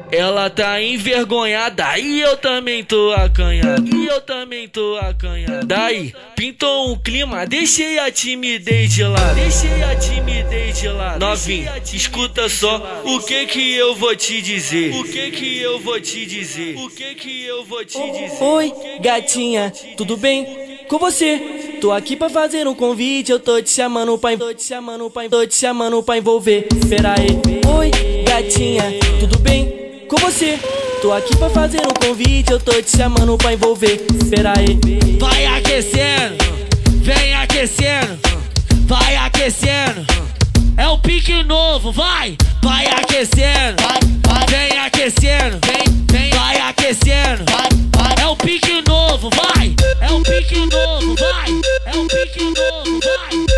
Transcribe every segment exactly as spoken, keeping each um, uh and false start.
Ela tá envergonhada e eu também tô acanhado. E eu também tô acanhado. Daí, pintou um clima, deixei a timidez de lado. Deixei a timidez de lado. Novinha, escuta só o que que eu vou te dizer. O que que eu vou te dizer. O que que eu vou te dizer. Oi, gatinha, tudo bem com você? Tô aqui pra fazer um convite, eu tô te chamando pra Tô te chamando pra Tô te chamando pra envolver. Pera aí. Oi, gatinha, tudo bem com você? Tô aqui pra fazer um convite, eu tô te chamando pra envolver. Pera aí. Vai aquecendo, vem aquecendo, vai aquecendo. É o pique novo, vai, vai aquecendo, vem aquecendo, vem, vem, vai aquecendo. É o pique novo, vai, é o pique novo, vai, é o pique novo, vai, é o pique novo, vai.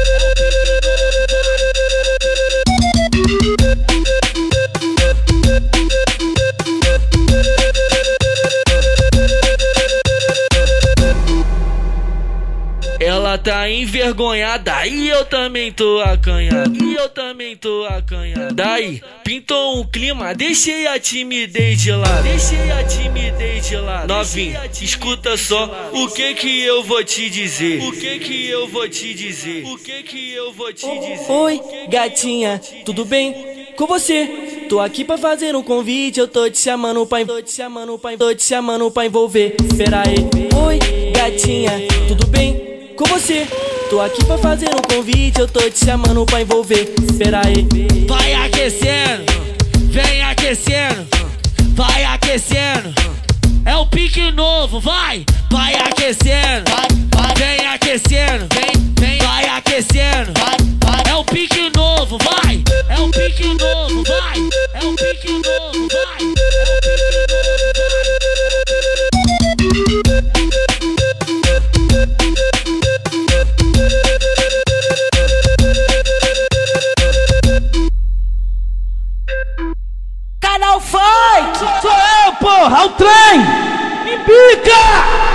Ela tá envergonhada e eu também tô acanhado. E eu também tô acanhado. Daí, pintou um clima, deixei a timidez de lado. Deixei a timidez de lado. Novinha, escuta só o que que eu vou te dizer. O que que eu vou te dizer. O que que eu vou te dizer. Oi, gatinha, tudo bem com você? Tô aqui pra fazer um convite, eu tô te chamando pra Tô te chamando pra Tô te chamando pra envolver. Pera aí. Oi, gatinha, tudo bem com você? Tô aqui pra fazer um convite, eu tô te chamando pra envolver. Pera aí. Vai aquecendo, vem aquecendo, vai aquecendo. É o pique novo, vai, vai aquecendo, vem aquecendo, vem, vem, vai aquecendo. É o pique novo, vai, é o pique novo, vai, é o pique novo, vai, é o pique novo, vai. Canal Fight! Sou eu, porra! É o trem! Me pica!